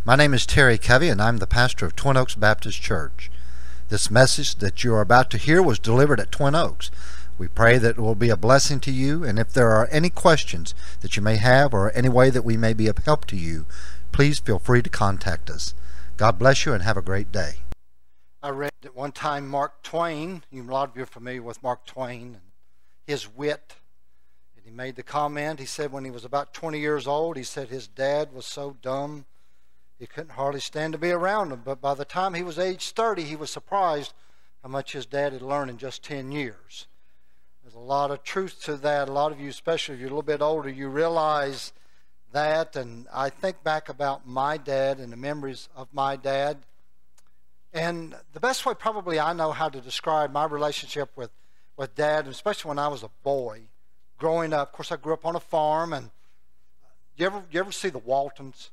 My name is Terry Covey, and I'm the pastor of Twin Oaks Baptist Church. This message that you are about to hear was delivered at Twin Oaks. We pray that it will be a blessing to you, and if there are any questions that you may have or any way that we may be of help to you, please feel free to contact us. God bless you and have a great day. I read at one time Mark Twain. A lot of you are familiar with Mark Twain and his wit. And he made the comment, he said when he was about 20 years old, he said his dad was so dumb he couldn't hardly stand to be around him. But by the time he was age 30, he was surprised how much his dad had learned in just 10 years. There's a lot of truth to that. A lot of you, especially if you're a little bit older, you realize that. And I think back about my dad and the memories of my dad. And the best way probably I know how to describe my relationship with Dad, especially when I was a boy, growing up. Of course, I grew up on a farm. And you ever see the Waltons?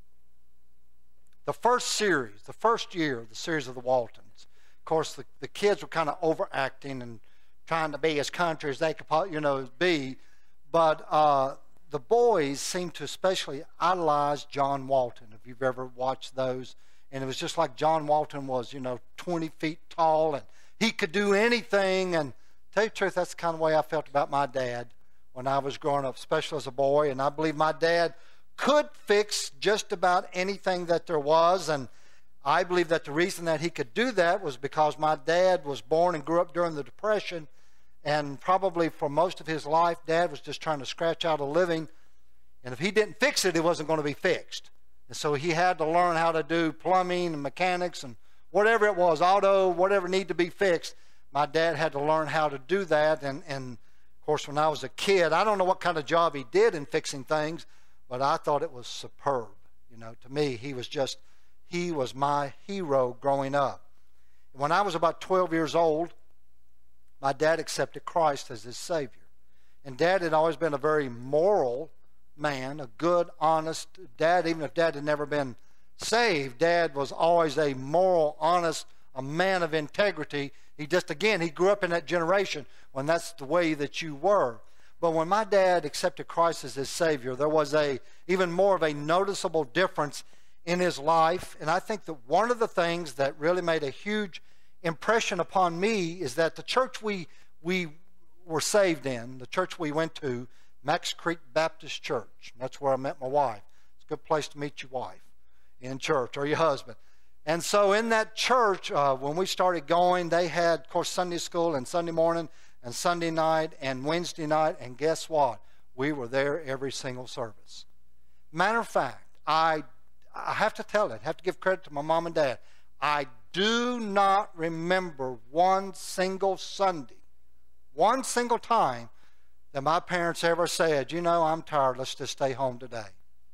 The first year, the series of the Waltons. Of course, the kids were kind of overacting and trying to be as country as they could, be. But the boys seemed to especially idolize John Walton, if you've ever watched those. And it was just like John Walton was, 20 feet tall, and he could do anything. And to tell you the truth, that's the kind of way I felt about my dad when I was growing up, especially as a boy. And I believe my dad could fix just about anything that there was. And I believe that the reason that he could do that was because my dad was born and grew up during the Depression. And probably for most of his life, Dad was just trying to scratch out a living. And if he didn't fix it, it wasn't going to be fixed. And so he had to learn how to do plumbing and mechanics and whatever it was, auto, whatever needed to be fixed. My dad had to learn how to do that. And of course, when I was a kid, I don't know what kind of job he did in fixing things, but I thought it was superb. To me, he was my hero growing up. When I was about 12 years old, my dad accepted Christ as his Savior. And Dad had always been a very moral man, a good, honest dad. Even if Dad had never been saved, Dad was always a moral, honest, a man of integrity. He grew up in that generation when that's the way that you were. But when my dad accepted Christ as his Savior, there was even more of a noticeable difference in his life. And I think that one of the things that really made a huge impression upon me is that the church we were saved in, the church we went to, Max Creek Baptist Church. That's where I met my wife. It's a good place to meet your wife, in church, or your husband. And so in that church, when we started going, they had, of course, Sunday school and Sunday morning and Sunday night and Wednesday night. And guess what? We were there every single service. Matter of fact, I have to tell it, I have to give credit to my mom and dad. I do not remember one single Sunday, one single time that my parents ever said, I'm tired, let's just stay home today.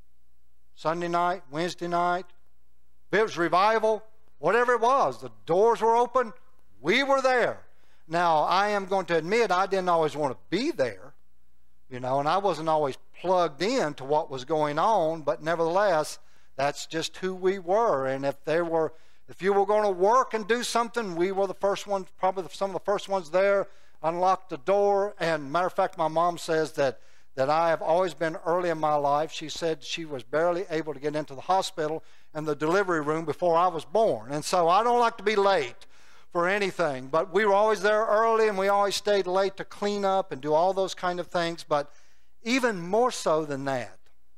Sunday night, Wednesday night, if it was revival, whatever it was, the doors were open, we were there. Now, I am going to admit I didn't always want to be there, and I wasn't always plugged in to what was going on, but nevertheless, that's just who we were. And if you were going to work and do something, we were the first ones, probably some of the first ones there, unlocked the door. And matter of fact, my mom says that I have always been early in my life. She said she was barely able to get into the hospital and the delivery room before I was born. And so I don't like to be late for anything, but we were always there early, and we always stayed late to clean up and do all those kind of things. But even more so than that,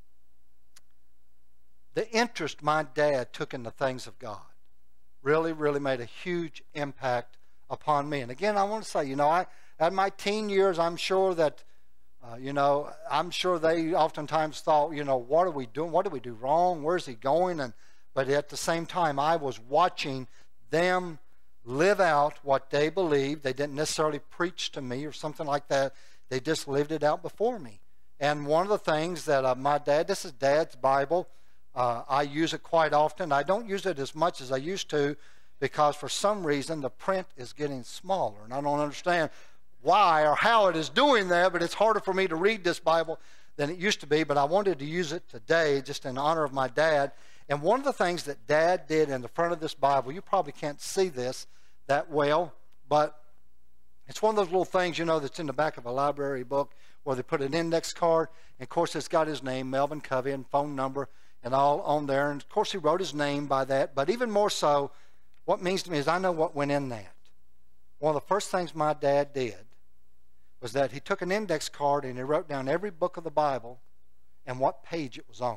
the interest my dad took in the things of God really, really made a huge impact upon me. And again, I want to say, at my teen years, I'm sure that, I'm sure they oftentimes thought, what are we doing? What did we do wrong? Where's he going? But at the same time, I was watching them live out what they believed. They didn't necessarily preach to me or something like that. They just lived it out before me. And one of the things that my dad, this is Dad's Bible. I use it quite often. I don't use it as much as I used to because for some reason the print is getting smaller. And I don't understand why or how it is doing that, but it's harder for me to read this Bible than it used to be. But I wanted to use it today just in honor of my dad. And one of the things that Dad did in the front of this Bible, you probably can't see this that well, but it's one of those little things, that's in the back of a library book where they put an index card. And, of course, it's got his name, Melvin Covey, and phone number. and all on there. And of course he wrote his name by that. But even more so, what it means to me is I know what went in that. One of the first things my dad did was that he took an index card and he wrote down every book of the Bible and what page it was on.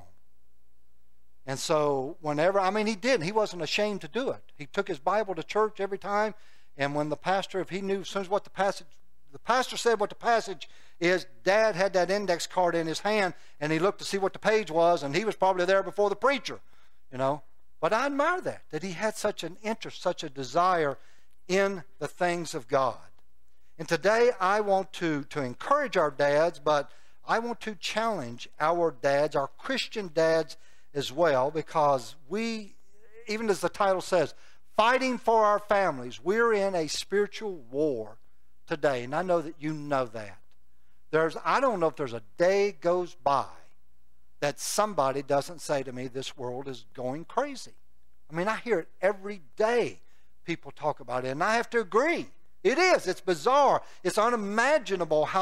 And so whenever, he did. He wasn't ashamed to do it. He took his Bible to church every time. And when the pastor, if he knew as soon as what the pastor said what the passage is, Dad had that index card in his hand and he looked to see what the page was, and he was probably there before the preacher, But I admire that he had such an interest, such a desire in the things of God. And today I want to encourage our dads, but I want to challenge our dads, our Christian dads as well, because we, even as the title says, fighting for our families, we're in a spiritual war today. And I know that you know that. I don't know if there's a day goes by that somebody doesn't say to me, this world is going crazy. I hear it every day. People talk about it, and I have to agree. It is. It's bizarre. It's unimaginable how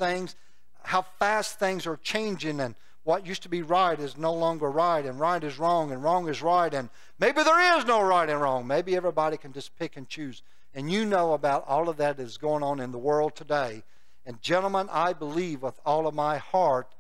fast things are changing, and what used to be right is no longer right, and right is wrong, and wrong is right, and maybe there is no right and wrong. Maybe everybody can just pick and choose. And you know about all of that is going on in the world today. And gentlemen, I believe with all of my heart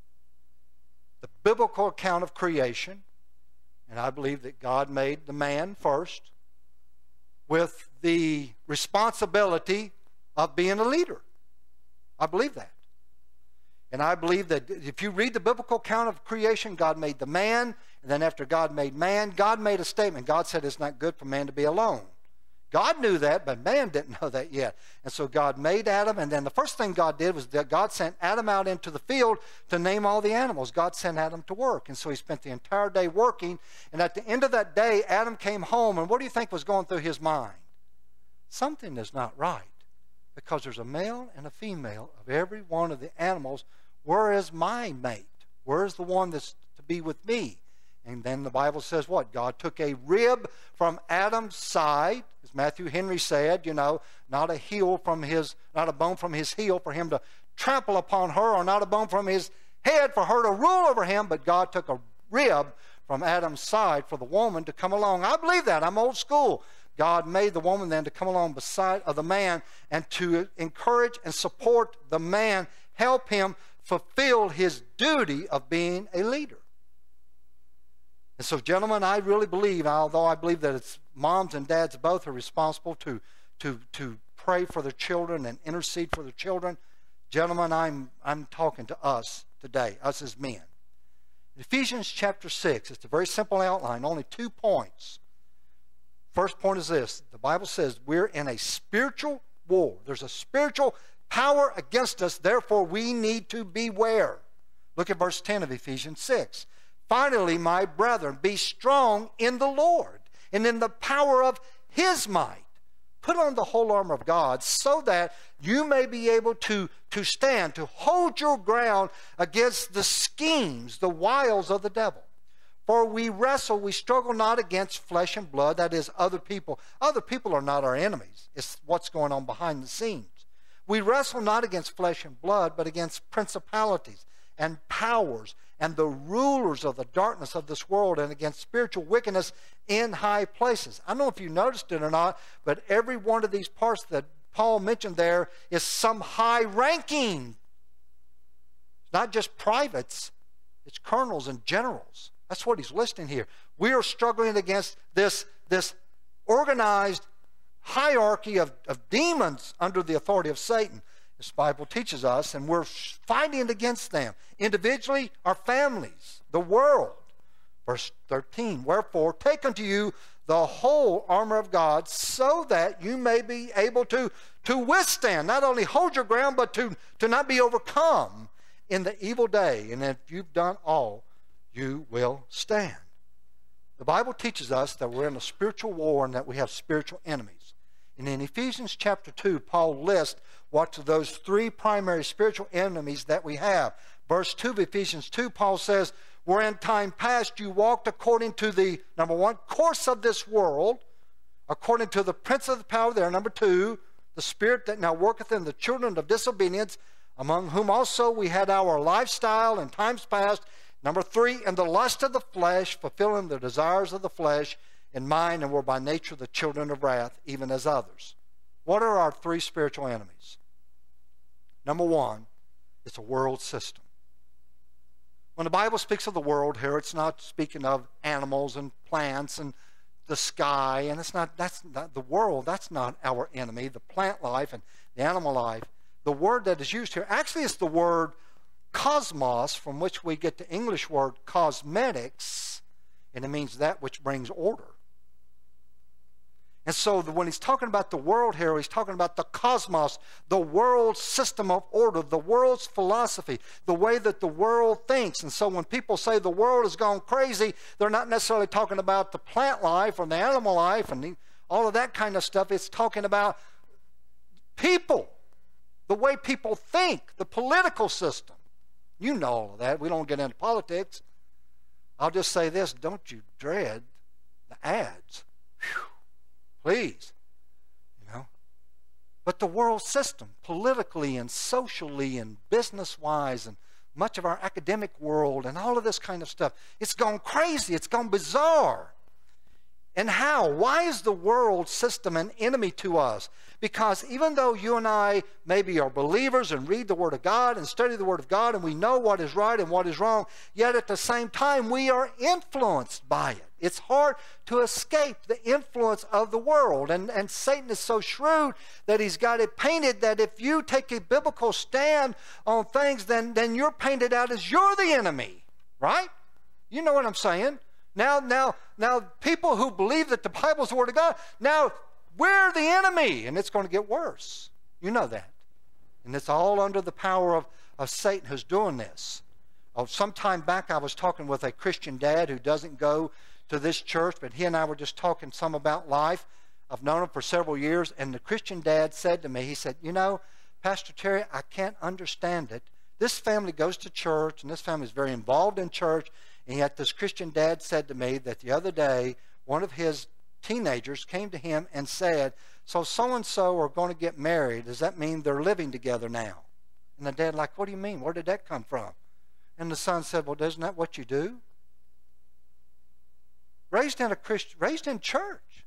the biblical account of creation, and I believe that God made the man first with the responsibility of being a leader. I believe that. And I believe that if you read the biblical account of creation, God made the man, and then after God made man, God made a statement. God said it's not good for man to be alone. God knew that, but man didn't know that yet. And so God made Adam, and then the first thing God did was that God sent Adam out into the field to name all the animals. God sent Adam to work, and so he spent the entire day working. And at the end of that day, Adam came home, and what do you think was going through his mind? Something is not right, because there's a male and a female of every one of the animals. Where is my mate? Where is the one that's to be with me? And then the Bible says what? God took a rib from Adam's side, as Matthew Henry said, not a bone from his heel for him to trample upon her, or not a bone from his head for her to rule over him, but God took a rib from Adam's side for the woman to come along. I believe that. I'm old school. God made the woman then to come along beside of the man and to encourage and support the man, help him fulfill his duty of being a leader. And so, gentlemen, I really believe, although I believe that it's moms and dads both are responsible to pray for their children and intercede for their children. Gentlemen, I'm talking to us today, us as men. In Ephesians chapter 6, it's a very simple outline, only 2 points. First point is this: the Bible says we're in a spiritual war. There's a spiritual power against us, therefore we need to beware. Look at verse 10 of Ephesians 6. Finally, my brethren, be strong in the Lord and in the power of His might. Put on the whole armor of God so that you may be able to stand, to hold your ground against the schemes, the wiles of the devil. For we struggle not against flesh and blood, that is, other people. Other people are not our enemies. It's what's going on behind the scenes. We wrestle not against flesh and blood, but against principalities and powers and the rulers of the darkness of this world, and against spiritual wickedness in high places. I don't know if you noticed it or not, but every one of these parts that Paul mentioned there is some high ranking. It's not just privates, it's colonels and generals. That's what he's listing here. We are struggling against this organized hierarchy of demons under the authority of Satan. This Bible teaches us, and we're fighting against them. Individually, our families, the world. Verse 13, wherefore take unto you the whole armor of God, so that you may be able to withstand, not only hold your ground, but to not be overcome in the evil day. And if you've done all, you will stand. The Bible teaches us that we're in a spiritual war and that we have spiritual enemies. And in Ephesians chapter 2, Paul lists what are those 3 primary spiritual enemies that we have. Verse 2 of Ephesians 2, Paul says, where in time past you walked according to the, number 1, course of this world, according to the prince of the power there, number 2, the spirit that now worketh in the children of disobedience, among whom also we had our lifestyle in times past, Number 3, in the lust of the flesh, fulfilling the desires of the flesh and mind, and were by nature the children of wrath, even as others. What are our 3 spiritual enemies? Number 1, it's a world system. When the Bible speaks of the world here, it's not speaking of animals and plants and the sky, and that's not the world. That's not our enemy. The plant life and the animal life. The word that is used here, actually it's the word cosmos, from which we get the English word cosmetics, and it means that which brings order. And so when he's talking about the world here, he's talking about the cosmos, the world system of order, the world's philosophy, the way that the world thinks. And so when people say the world has gone crazy, they're not necessarily talking about the plant life or the animal life and all of that kind of stuff. It's talking about people, the way people think, the political system. You know all of that. We don't get into politics. I'll just say this, don't you dread the ads. Whew. Please. But the world system, politically and socially and business-wise, and much of our academic world and all of this kind of stuff, it's gone crazy. It's gone bizarre. And how? Why is the world system an enemy to us? Because even though you and I maybe are believers and read the Word of God and study the Word of God and we know what is right and what is wrong, yet at the same time we are influenced by it. It's hard to escape the influence of the world. And Satan is so shrewd that he's got it painted that if you take a biblical stand on things, then you're painted out as you're the enemy. Right? You know what I'm saying? Now, people who believe that the Bible is the Word of God, now we're the enemy, and it's going to get worse. You know that. And it's all under the power of Satan who's doing this. Some time back I was talking with a Christian dad who doesn't go to this church, but he and I were just talking some about life. I've known him for several years, and the Christian dad said to me, he said, Pastor Terry, I can't understand it. This family goes to church, and this family is very involved in church, and yet this Christian dad said to me that the other day, one of his teenagers came to him and said, so-and-so are going to get married. Does that mean they're living together now? And the dad like, what do you mean? Where did that come from? And the son said, well, isn't that what you do? Raised in church.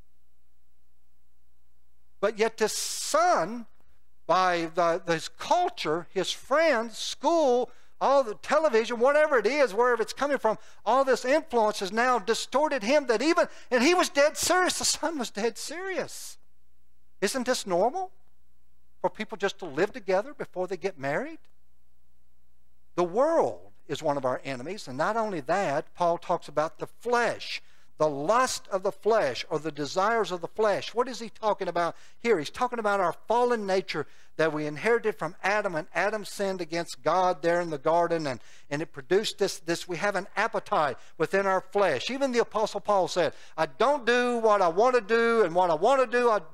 But yet this son, by his culture, his friends, school, all the television, whatever it is, wherever it's coming from, all this influence has now distorted him and he was dead serious. The son was dead serious. Isn't this normal? For people just to live together before they get married? The world is one of our enemies, and not only that, Paul talks about the flesh, the lust of the flesh, or the desires of the flesh. What is he talking about here? He's talking about our fallen nature that we inherited from Adam, and Adam sinned against God there in the garden, and it produced this. We have an appetite within our flesh. Even the Apostle Paul said, I don't do what I want to do, and what I want to do, I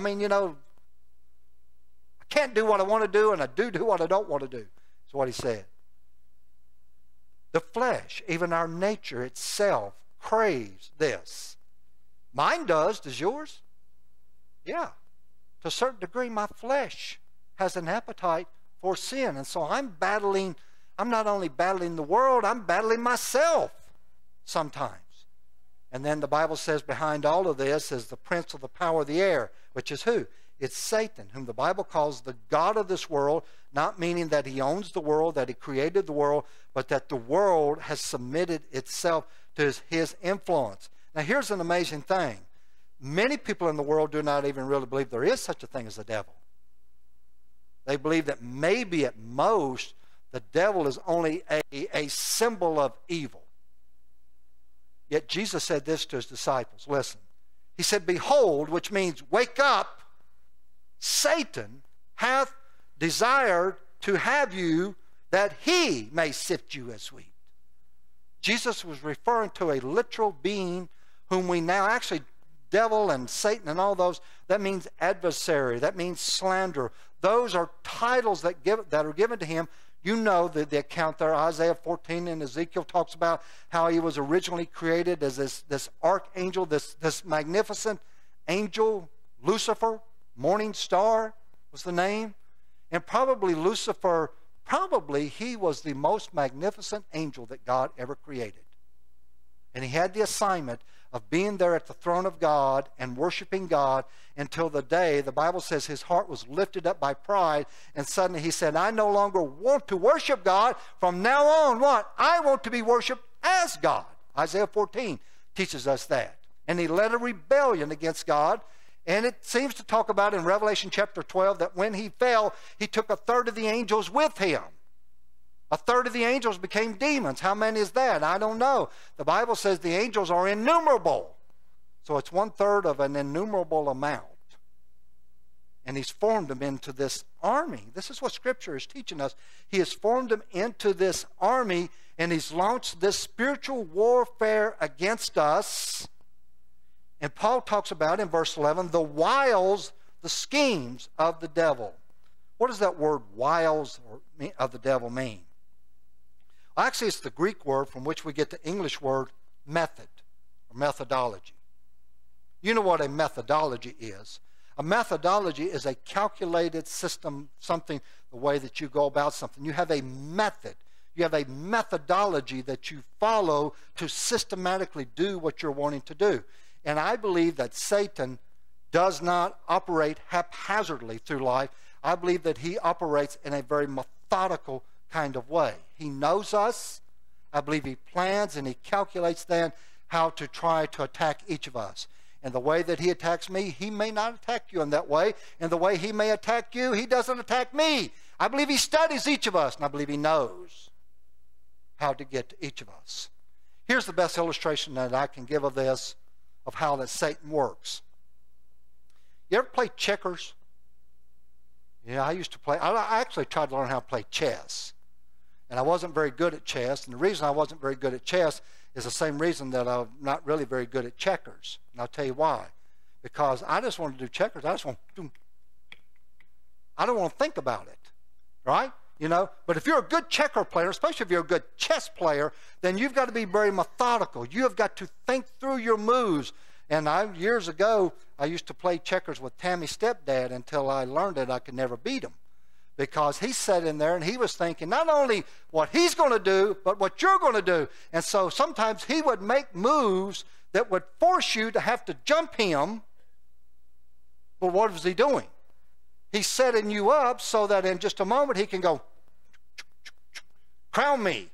can't do what I want to do, and I do what I don't want to do. That's what he said. The flesh, even our nature itself, craves this. Mine does. Does yours? Yeah. To a certain degree, my flesh has an appetite for sin. And so I'm not only battling the world, I'm battling myself sometimes. And then the Bible says behind all of this is the prince of the power of the air, which is who? It's Satan, whom the Bible calls the god of this world, not meaning that he owns the world, that he created the world, but that the world has submitted itself to his influence. Now here's an amazing thing. Many people in the world do not even really believe there is such a thing as the devil. They believe that maybe at most the devil is only a symbol of evil. Yet Jesus said this to his disciples. Listen. He said, behold, which means wake up, Satan hath desired to have you that he may sift you as wheat. Jesus was referring to a literal being whom we now actually, devil and Satan and all those, that means adversary, that means slander. Those are titles that are given to him. You know the account there, Isaiah 14 and Ezekiel talks about how he was originally created as this archangel, this magnificent angel, Lucifer, morning star was the name. And probably Lucifer Probably he was the most magnificent angel that God ever created. And he had the assignment of being there at the throne of God and worshiping God until the day, the Bible says, his heart was lifted up by pride, and suddenly he said, I no longer want to worship God. From now on, what? I want to be worshiped as God. Isaiah 14 teaches us that. And he led a rebellion against God. And it seems to talk about in Revelation chapter 12 that when he fell, he took a third of the angels with him. A third of the angels became demons. How many is that? I don't know. The Bible says the angels are innumerable. So it's 1/3 of an innumerable amount. And he's formed them into this army. This is what Scripture is teaching us. He has formed them into this army, and he's launched this spiritual warfare against us. And Paul talks about in verse 11 the wiles, the schemes of the devil. What does that word wiles of the devil mean? Actually, it's the Greek word from which we get the English word method or methodology. You know what a methodology is. A methodology is a calculated system, something, the way that you go about something. You have a method. You have a methodology that you follow to systematically do what you're wanting to do. And I believe that Satan does not operate haphazardly through life. I believe that he operates in a very methodical kind of way. He knows us. I believe he plans and he calculates then how to try to attack each of us. And the way that he attacks me, he may not attack you in that way. And the way he may attack you, he doesn't attack me. I believe he studies each of us, and I believe he knows how to get to each of us. Here's the best illustration that I can give of this, of how that Satan works. You ever play checkers? Yeah, I used to play. I actually tried to learn how to play chess. And I wasn't very good at chess. And the reason I wasn't very good at chess is the same reason that I'm not really very good at checkers. And I'll tell you why. Because I just want to do checkers. I don't want to think about it. Right? You know, but if you're a good checker player, especially if you're a good chess player, then you've got to be very methodical. You have got to think through your moves. And years ago, I used to play checkers with Tammy's stepdad until I learned that I could never beat him. Because he sat in there and he was thinking not only what he's going to do, but what you're going to do. And so sometimes he would make moves that would force you to have to jump him. But what is he doing? He's setting you up so that in just a moment he can go, crown me.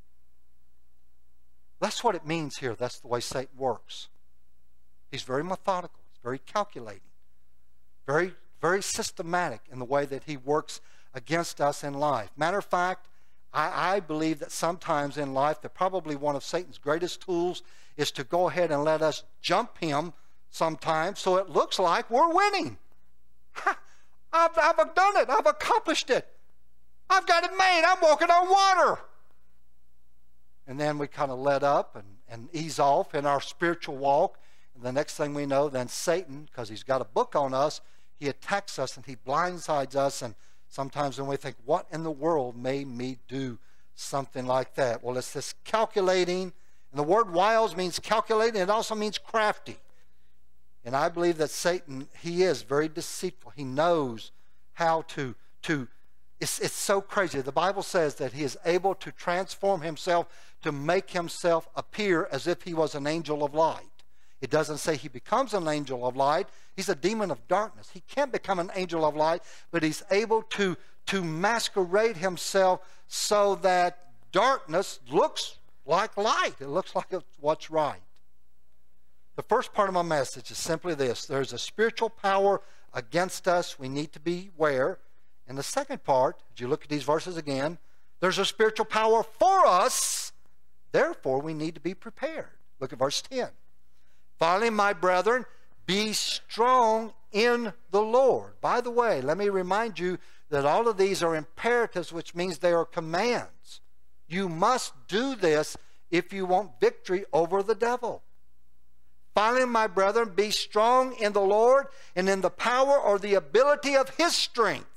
That's what it means here. That's the way Satan works. He's very methodical. He's very calculating. Very, very systematic in the way that he works against us in life. Matter of fact, I believe that sometimes in life that probably one of Satan's greatest tools is to go ahead and let us jump him sometimes so it looks like we're winning. I've done it. I've accomplished it. I've got it made. I'm walking on water. And then we kind of let up and ease off in our spiritual walk. And the next thing we know, then Satan, because he's got a book on us, he attacks us and he blindsides us. And sometimes when we think, what in the world made me do something like that? Well, it's this calculating. And the word wiles means calculating. It also means crafty. And I believe that Satan, he is very deceitful. He knows how to it's so crazy. The Bible says that he is able to transform himself to make himself appear as if he was an angel of light. It doesn't say he becomes an angel of light. He's a demon of darkness. He can't become an angel of light, but he's able to masquerade himself so that darkness looks like light. It looks like it's what's right. The first part of my message is simply this. There's a spiritual power against us. We need to beware. And the second part, as you look at these verses again, there's a spiritual power for us. Therefore, we need to be prepared. Look at verse 10. Finally, my brethren, be strong in the Lord. By the way, let me remind you that all of these are imperatives, which means they are commands. You must do this if you want victory over the devil. Finally, my brethren, be strong in the Lord and in the power or the ability of his strength.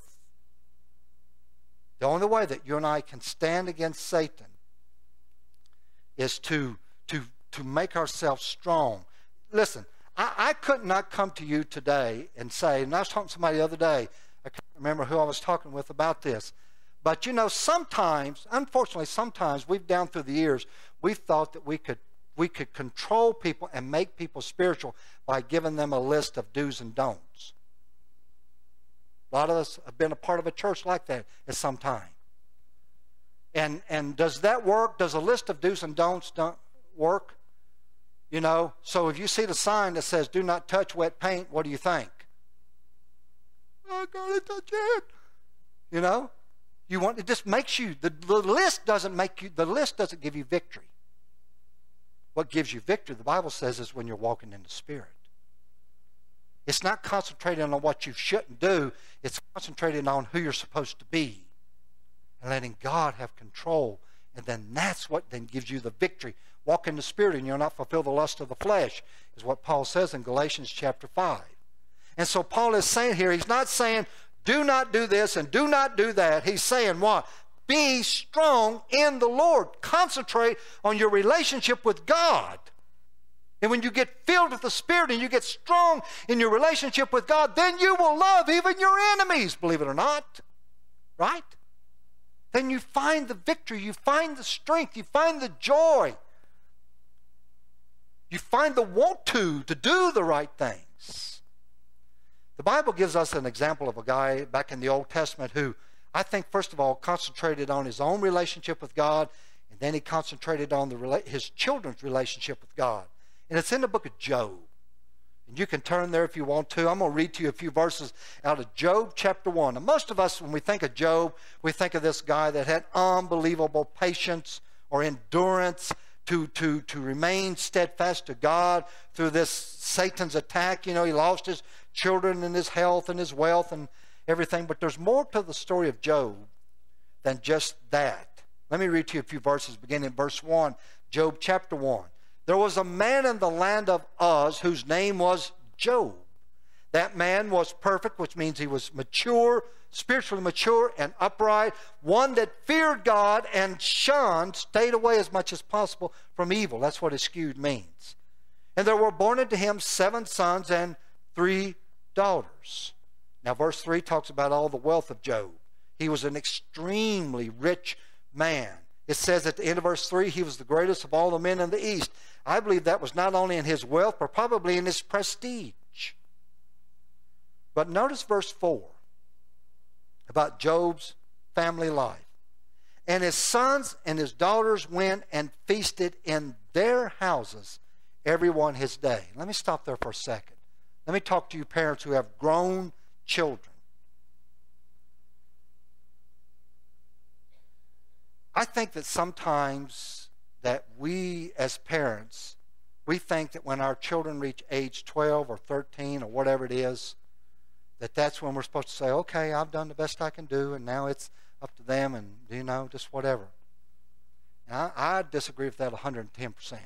The only way that you and I can stand against Satan is to make ourselves strong. Listen, I could not come to you today and say, and I was talking to somebody the other day, I can't remember who I was talking with about this, But you know, sometimes, unfortunately, sometimes we've down through the years, we've thought that we could control people and make people spiritual by giving them a list of do's and don'ts. A lot of us have been a part of a church like that at some time. And does that work? Does a list of do's and don'ts work? You know, so if you see the sign that says do not touch wet paint, what do you think? I gotta touch it. You know? It just makes you, the list doesn't give you victory. What gives you victory, the Bible says, is when you're walking in the Spirit. It's not concentrating on what you shouldn't do. It's concentrating on who you're supposed to be. And letting God have control. And then that's what then gives you the victory. Walk in the Spirit and you'll not fulfill the lust of the flesh, is what Paul says in Galatians chapter 5. And so Paul is saying here, he's not saying, do not do this and do not do that. He's saying what? Be strong in the Lord. Concentrate on your relationship with God. And when you get filled with the Spirit and you get strong in your relationship with God, then you will love even your enemies, believe it or not. Right? Then you find the victory, you find the strength, you find the joy. You find the want to do the right things. The Bible gives us an example of a guy back in the Old Testament who, I think, first of all, concentrated on his own relationship with God, and then he concentrated on his children's relationship with God. And it's in the book of Job. And you can turn there if you want to. I'm going to read to you a few verses out of Job chapter 1. Now, most of us, when we think of Job, we think of this guy that had unbelievable patience or endurance to remain steadfast to God through this Satan's attack. You know, he lost his children and his health and his wealth and everything. But there's more to the story of Job than just that. Let me read to you a few verses beginning in verse 1. Job chapter 1. There was a man in the land of Uz whose name was Job. That man was perfect, which means he was mature, spiritually mature and upright, one that feared God and stayed away as much as possible from evil. That's what eschewed means. And there were born unto him 7 sons and 3 daughters. Now verse 3 talks about all the wealth of Job. He was an extremely rich man. It says at the end of verse 3, he was the greatest of all the men in the East. I believe that was not only in his wealth, but probably in his prestige. But notice verse 4 about Job's family life. And his sons and his daughters went and feasted in their houses, every one his day. Let me stop there for a second. Let me talk to you parents who have grown children. I think that sometimes that we as parents, we think that when our children reach age 12 or 13 or whatever it is, that's when we're supposed to say, okay, I've done the best I can do and now it's up to them and, you know, just whatever. And I disagree with that 110%.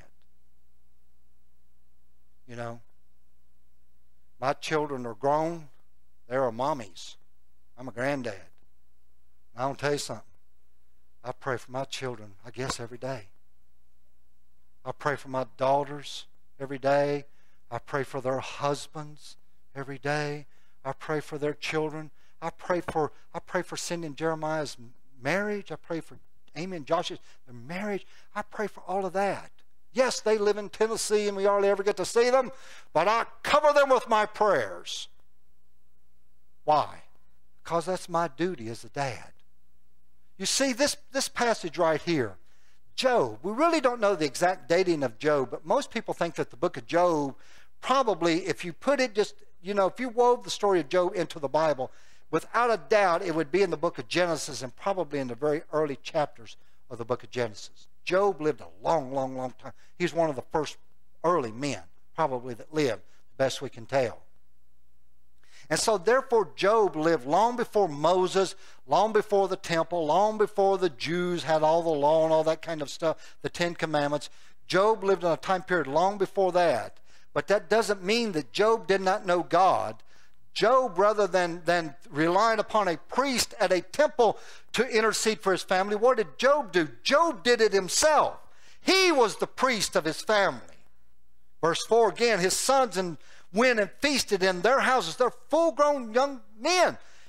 You know, my children are grown. They're mommies. I'm a granddad. And I want to tell you something. I pray for my children, I guess, every day. I pray for my daughters every day. I pray for their husbands every day. I pray for their children. I pray for Cindy and Jeremiah's marriage. I pray for Amy and Josh's their marriage. I pray for all of that. Yes, they live in Tennessee and we hardly ever get to see them, but I cover them with my prayers. Why? Because that's my duty as a dad. You see, this passage right here, Job, we really don't know the exact dating of Job, but most people think that the book of Job, probably, if you put it just, you know, if you wove the story of Job into the Bible, without a doubt, it would be in the book of Genesis and probably in the very early chapters of the book of Genesis. Job lived a long, long, long time. He's one of the first early men, probably, that lived, the best we can tell. And so, therefore, Job lived long before Moses, long before the temple, long before the Jews had all the law and all that kind of stuff, the 10 Commandments. Job lived in a time period long before that. But that doesn't mean that Job did not know God. Job, rather than relying upon a priest at a temple to intercede for his family, what did Job do? Job did it himself. He was the priest of his family. Verse 4 again, his sons went and feasted in their houses. They're full-grown young men.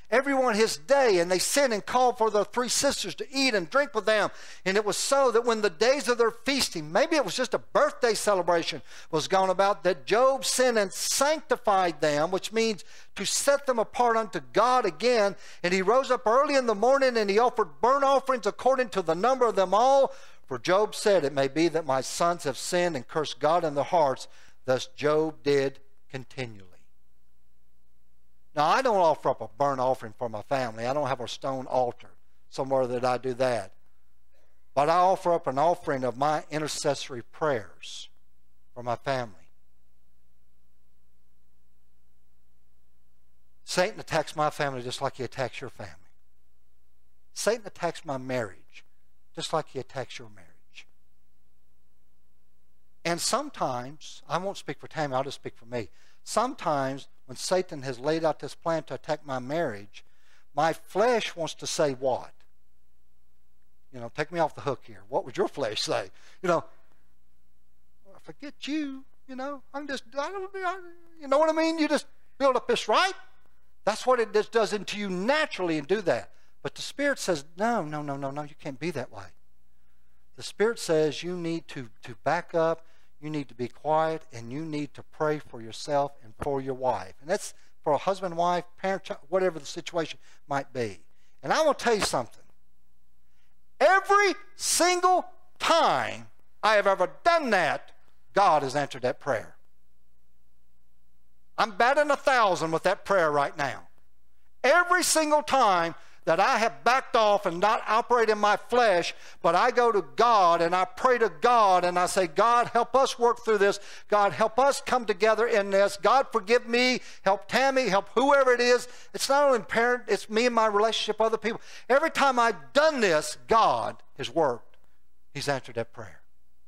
everyone his day, and they sent and called for their 3 sisters to eat and drink with them. And it was so that when the days of their feasting, maybe it was just a birthday celebration, was gone about, that Job sent and sanctified them, which means to set them apart unto God again. And he rose up early in the morning, and he offered burnt offerings according to the number of them all. For Job said, it may be that my sons have sinned and cursed God in their hearts. Thus Job did continually. Now, I don't offer up a burnt offering for my family. I don't have a stone altar somewhere that I do that. But I offer up an offering of my intercessory prayers for my family. Satan attacks my family just like he attacks your family. Satan attacks my marriage just like he attacks your marriage. And sometimes, I won't speak for Tammy, I'll just speak for me. Sometimes when Satan has laid out this plan to attack my marriage, my flesh wants to say what? Take me off the hook here. What would your flesh say? Forget you. You know what I mean? You just build up this, right? That's what it just does into you naturally, and do that. But the Spirit says, no, you can't be that way. The Spirit says you need to back up, you need to be quiet, and you need to pray for yourself and for your wife. And that's for a husband, wife, parent, child, whatever the situation might be. And I will tell you something. Every single time I have ever done that, God has answered that prayer. I'm batting 1,000 with that prayer right now. Every single time that I have backed off and not operate in my flesh, but I go to God and I pray to God and I say, God, help us work through this. God, help us come together in this. God, forgive me. Help Tammy. Help whoever it is. It's not only parent, it's me and my relationship with other people. Every time I've done this, God has worked. He's answered that prayer.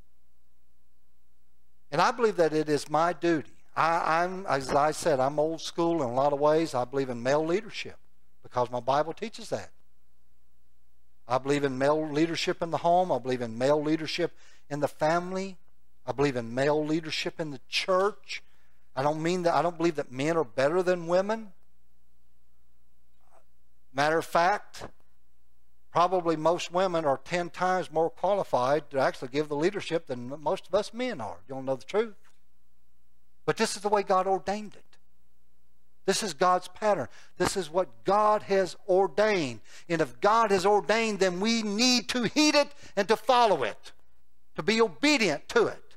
And I believe that it is my duty. As I said, I'm old school in a lot of ways. I believe in male leadership because my Bible teaches that. I believe in male leadership in the home. I believe in male leadership in the family. I believe in male leadership in the church. I don't believe that men are better than women. Matter of fact, probably most women are 10 times more qualified to actually give the leadership than most of us men are. You don't know the truth. But this is the way God ordained it. This is God's pattern. This is what God has ordained. And if God has ordained, then we need to heed it and to follow it, to be obedient to it.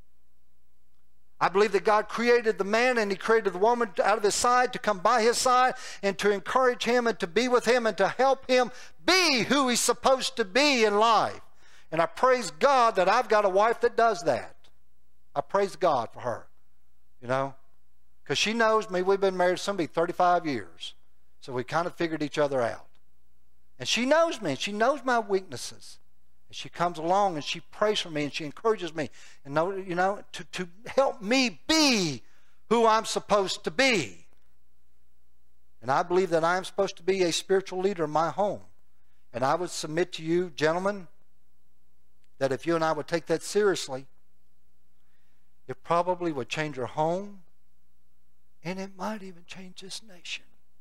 I believe that God created the man and He created the woman out of his side to come by his side and to encourage him and to be with him and to help him be who he's supposed to be in life. And I praise God that I've got a wife that does that. I praise God for her. Because she knows me. We've been married somebody 35 years. So we kind of figured each other out. And she knows me. She knows my weaknesses. And she comes along and she prays for me and she encourages me and to help me be who I'm supposed to be. And I believe that I am supposed to be a spiritual leader in my home. And I would submit to you, gentlemen, that if you and I would take that seriously, it probably would change your home, and it might even change this nation.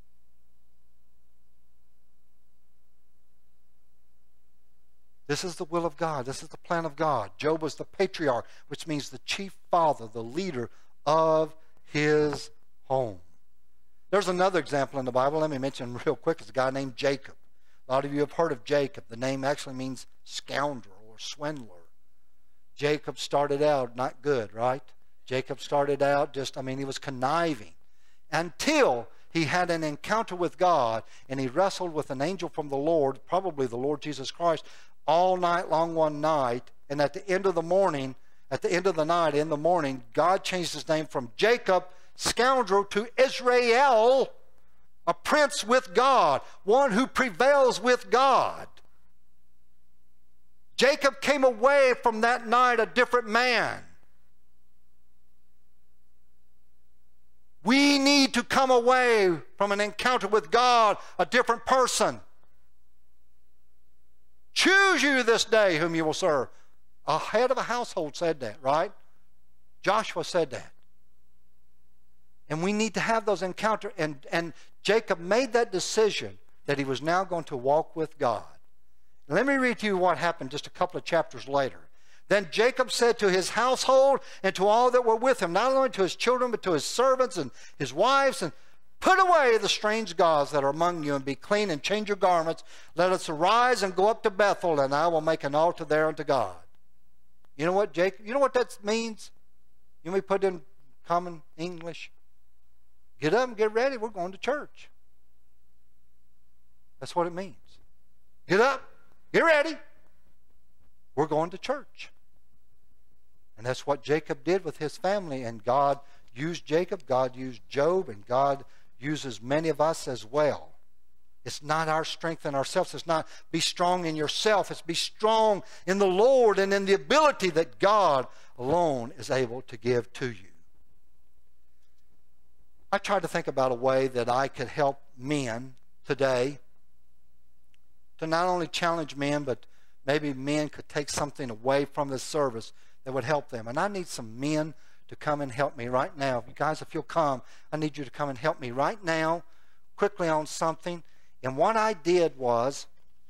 This is the will of God. This is the plan of God. Job was the patriarch, which means the chief father, the leader of his home. There's another example in the Bible. Let me mention real quick. It's a guy named Jacob. A lot of you have heard of Jacob. The name actually means scoundrel or swindler. Jacob started out not good, right? Jacob started out he was conniving until he had an encounter with God and he wrestled with an angel from the Lord, probably the Lord Jesus Christ, all night long one night. And at the end of the night, in the morning, God changed his name from Jacob, scoundrel, to Israel, a prince with God, one who prevails with God. Jacob came away from that night a different man. We need to come away from an encounter with God a different person. Choose you this day whom you will serve. A head of a household said that, right? Joshua said that. And we need to have those encounters. And Jacob made that decision that he was now going to walk with God. Let me read to you what happened just a couple of chapters later. Then Jacob said to his household and to all that were with him, not only to his children, but to his servants and his wives, and put away the strange gods that are among you, and be clean, and change your garments. Let us arise and go up to Bethel, and I will make an altar there unto God. You know what, Jacob? You know what that means? You may put it in common English. Get up and get ready. We're going to church. That's what it means. Get up, get ready. We're going to church. And that's what Jacob did with his family. And God used Jacob, God used Job, and God uses many of us as well. It's not our strength in ourselves. It's not be strong in yourself. It's be strong in the Lord and in the ability that God alone is able to give to you. I tried to think about a way that I could help men today to not only challenge men, but maybe men could take something away from this service that would help them. And I need some men to come and help me right now. You guys, if you'll come, I need you to come and help me right now, quickly on something. And what I did was,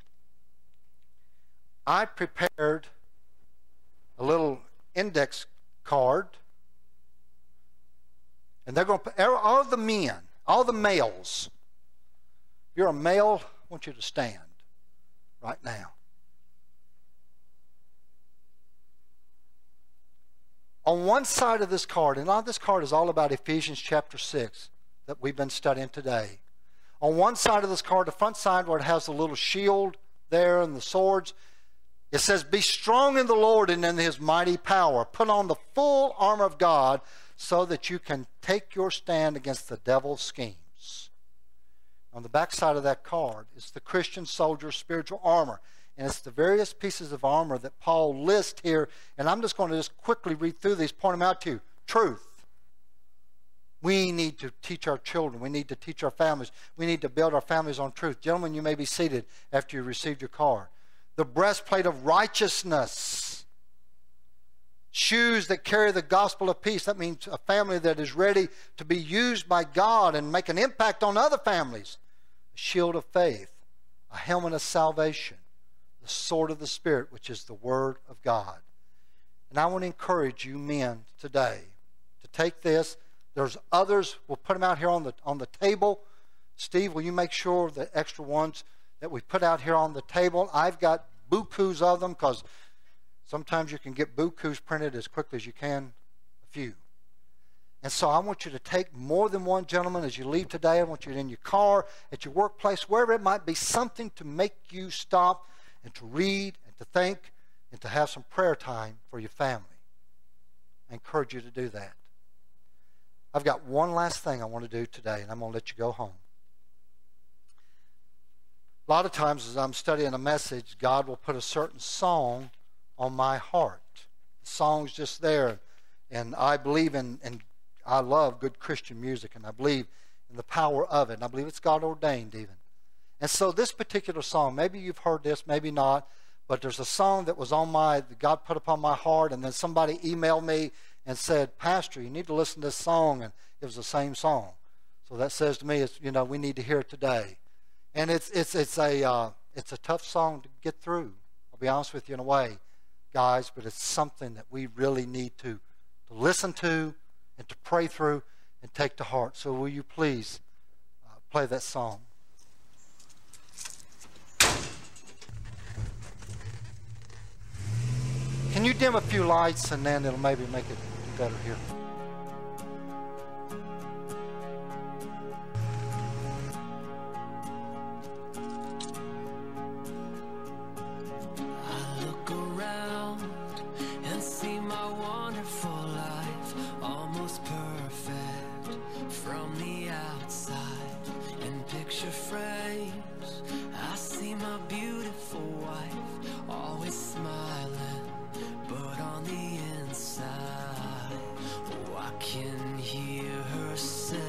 I prepared a little index card. And they're going to put all the men, all the males. If you're a male, I want you to stand right now. On one side of this card, and this card is all about Ephesians chapter 6 that we've been studying today. On one side of this card, the front side where it has the little shield there and the swords, it says, be strong in the Lord and in His mighty power. Put on the full armor of God so that you can take your stand against the devil's schemes. On the back side of that card is the Christian soldier's spiritual armor. And it's the various pieces of armor that Paul lists here. And I'm just going to quickly read through these, point them out to you. Truth. We need to teach our children. We need to teach our families. We need to build our families on truth. Gentlemen, you may be seated after you received your card. The breastplate of righteousness. Shoes that carry the gospel of peace. That means a family that is ready to be used by God and make an impact on other families. A shield of faith. A helmet of salvation. The sword of the Spirit, which is the Word of God. And I want to encourage you men today to take this. There's others. We'll put them out here on the table. Steve, will you make sure the extra ones that we put out here on the table? I've got bukus of them because sometimes you can get bukus printed as quickly as you can a few. And so I want you to take more than one, gentleman, as you leave today. I want you in your car, at your workplace, wherever it might be, something to make you stop and to read and to think and to have some prayer time for your family. I encourage you to do that. I've got one last thing I want to do today, and I'm going to let you go home. A lot of times as I'm studying a message, God will put a certain song on my heart. The song's just there, and I believe in I love good Christian music, and I believe in the power of it, and I believe it's God ordained even. And so this particular song, maybe you've heard this, maybe not, but there's a song that was that God put upon my heart, and then somebody emailed me and said, Pastor, you need to listen to this song, and it was the same song. So that says to me, we need to hear it today. And it's a tough song to get through. I'll be honest with you in a way, guys, but it's something that we really need to listen to and to pray through and take to heart. So will you please play that song? Can you dim a few lights, and then it'll maybe make it better here. I look around and see my wonderful life, almost perfect from the outside. In picture frames, I see my beautiful wife, always smiling, but on the inside, oh, I can hear her say,